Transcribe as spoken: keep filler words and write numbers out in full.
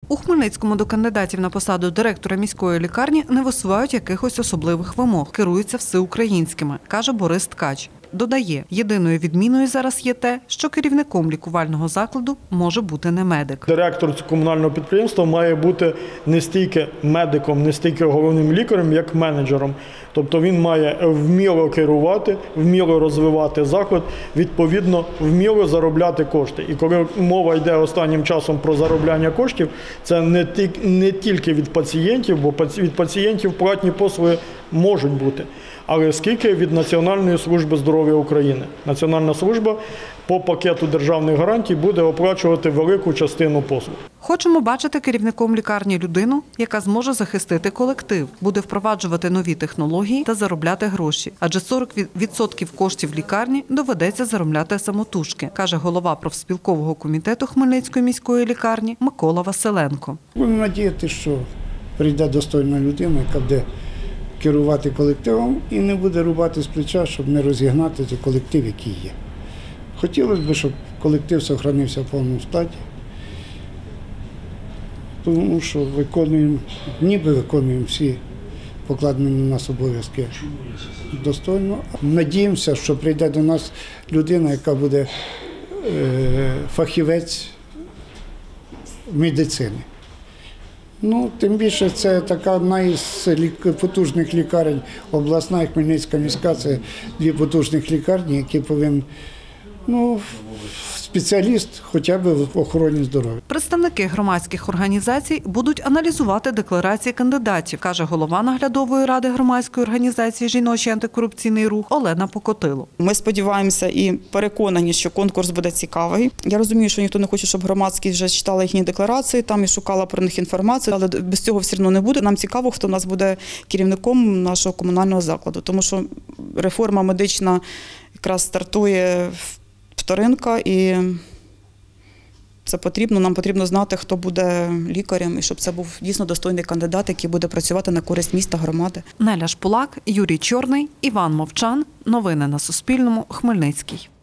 У Хмельницькому до кандидатів на посаду директора міської лікарні не висувають якихось особливих вимог, керуються всеукраїнськими, каже Борис Ткач. Додає, єдиною відміною зараз є те, що керівником лікувального закладу може бути не медик. Директор комунального підприємства має бути не стільки медиком, не стільки головним лікарем, як менеджером. Тобто він має вміло керувати, вміло розвивати заклад, відповідно, вміло заробляти кошти. І коли мова йде останнім часом про заробляння коштів, це не, ті, не тільки від пацієнтів, бо від пацієнтів платні послуги можуть бути, але скільки від Національної служби здоров'я України. Національна служба по пакету державних гарантій буде оплачувати велику частину послуг. Хочемо бачити керівником лікарні людину, яка зможе захистити колектив, буде впроваджувати нові технології та заробляти гроші. Адже сорок відсотків коштів лікарні доведеться заробляти самотужки, каже голова профспілкового комітету Хмельницької міської лікарні Микола Василенко. Будемо надіятися, що прийде достойна людина, яка буде керувати колективом і не буде рубати з плеча, щоб не розігнати цей колектив, який є. Хотілося б, щоб колектив зберігся в повному складі, тому що виконуємо, ніби виконуємо всі покладені на нас обов'язки достойно. Надіємося, що прийде до нас людина, яка буде е, фахівець медицини. Ну, тим більше, це така одна із потужних лікарень, обласна і Хмельницька міська, це дві потужних лікарні, які повинні, ну, спеціаліст хоча б в охороні здоров'я. Представники громадських організацій будуть аналізувати декларації кандидатів, каже голова наглядової ради громадської організації «Жіночий антикорупційний рух» Олена Покотило. Ми сподіваємося і переконані, що конкурс буде цікавий. Я розумію, що ніхто не хоче, щоб громадськість вже читала їхні декларації там і шукала про них інформацію, але без цього все одно не буде. Нам цікаво, хто у нас буде керівником нашого комунального закладу, тому що реформа медична якраз стартує вторинка, і це потрібно. Нам потрібно знати, хто буде лікарем, і щоб це був дійсно достойний кандидат, який буде працювати на користь міста, громади. Неля Шпулак, Юрій Чорний, Іван Мовчан. Новини на Суспільному. Хмельницький.